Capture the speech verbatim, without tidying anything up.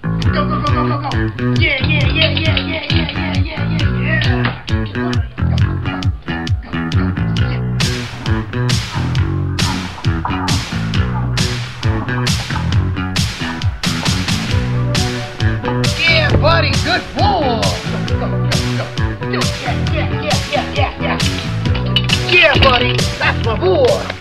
Go, go, go, go, go, go. Yeah, yeah, yeah, yeah, yeah, yeah, yeah, yeah, yeah, yeah. Yeah, buddy, good boy. Go, go, go, go. Yeah, yeah, yeah, yeah, yeah, yeah. Yeah, buddy, that's my boy.